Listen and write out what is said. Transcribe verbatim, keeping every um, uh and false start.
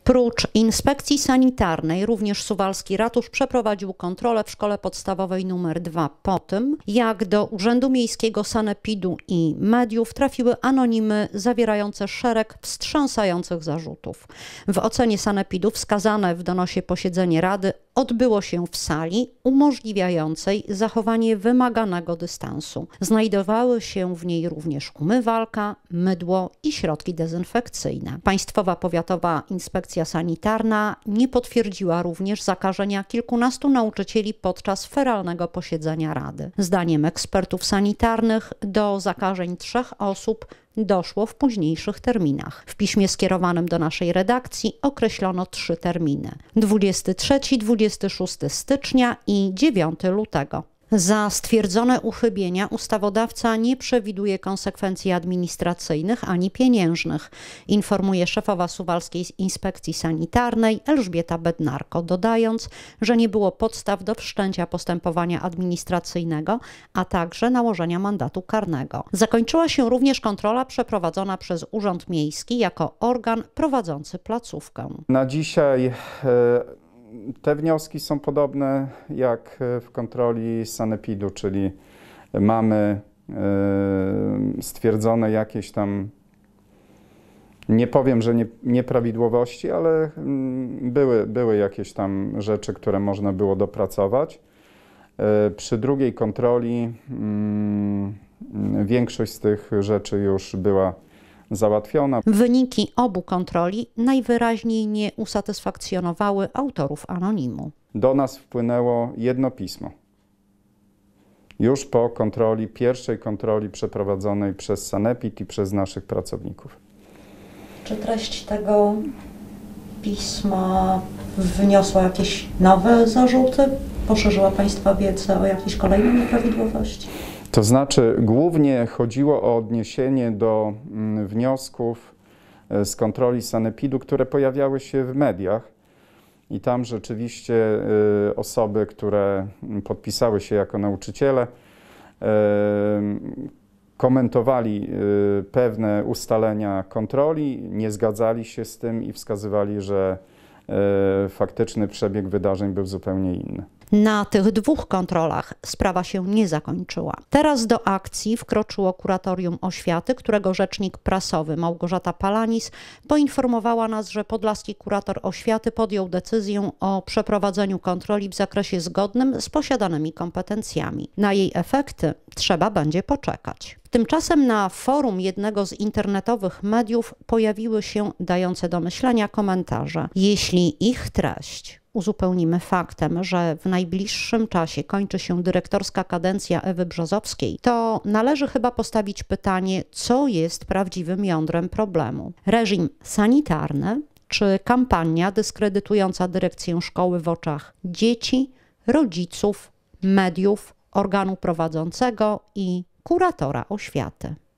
Prócz inspekcji sanitarnej również suwalski ratusz przeprowadził kontrolę w szkole podstawowej numer dwa po tym, jak do Urzędu Miejskiego Sanepidu i mediów trafiły anonimy zawierające szereg wstrząsających zarzutów. W ocenie Sanepidu wskazane w donosie posiedzenie Rady odbyło się w sali umożliwiającej zachowanie wymaganego dystansu. Znajdowały się w niej również umywalka, mydło i środki dezynfekcyjne. Państwowa Powiatowa Inspekcja Sanitarna nie potwierdziła również zakażenia kilkunastu nauczycieli podczas feralnego posiedzenia Rady. Zdaniem ekspertów sanitarnych do zakażeń trzech osób doszło w późniejszych terminach. W piśmie skierowanym do naszej redakcji określono trzy terminy: dwudziestego trzeciego i dwudziestego szóstego stycznia i dziewiątego lutego. Za stwierdzone uchybienia ustawodawca nie przewiduje konsekwencji administracyjnych ani pieniężnych, informuje szefowa Suwalskiej Inspekcji Sanitarnej Elżbieta Bednarko, dodając, że nie było podstaw do wszczęcia postępowania administracyjnego, a także nałożenia mandatu karnego. Zakończyła się również kontrola przeprowadzona przez Urząd Miejski jako organ prowadzący placówkę. Na dzisiaj e Te wnioski są podobne jak w kontroli Sanepidu, czyli mamy stwierdzone jakieś tam, nie powiem, że nie, nieprawidłowości, ale były, były jakieś tam rzeczy, które można było dopracować. Przy drugiej kontroli większość z tych rzeczy już była załatwiona. Wyniki obu kontroli najwyraźniej nie usatysfakcjonowały autorów anonimu. Do nas wpłynęło jedno pismo. Już po kontroli, pierwszej kontroli przeprowadzonej przez Sanepid i przez naszych pracowników. Czy treść tego pisma wniosła jakieś nowe zarzuty? Poszerzyła Państwa wiedzę o jakieś kolejne nieprawidłowości? To znaczy, głównie chodziło o odniesienie do mm, wniosków z kontroli Sanepidu, które pojawiały się w mediach. I tam rzeczywiście y, osoby, które podpisały się jako nauczyciele, y, komentowali y, pewne ustalenia kontroli, nie zgadzali się z tym i wskazywali, że y, faktyczny przebieg wydarzeń był zupełnie inny. Na tych dwóch kontrolach sprawa się nie zakończyła. Teraz do akcji wkroczyło Kuratorium Oświaty, którego rzecznik prasowy Małgorzata Palanis poinformowała nas, że podlaski kurator oświaty podjął decyzję o przeprowadzeniu kontroli w zakresie zgodnym z posiadanymi kompetencjami. Na jej efekty trzeba będzie poczekać. Tymczasem na forum jednego z internetowych mediów pojawiły się dające do myślenia komentarze. Jeśli ich treść uzupełnimy faktem, że w najbliższym czasie kończy się dyrektorska kadencja Ewy Brzozowskiej, to należy chyba postawić pytanie, co jest prawdziwym jądrem problemu. Reżim sanitarny czy kampania dyskredytująca dyrekcję szkoły w oczach dzieci, rodziców, mediów, organu prowadzącego i kuratora oświaty.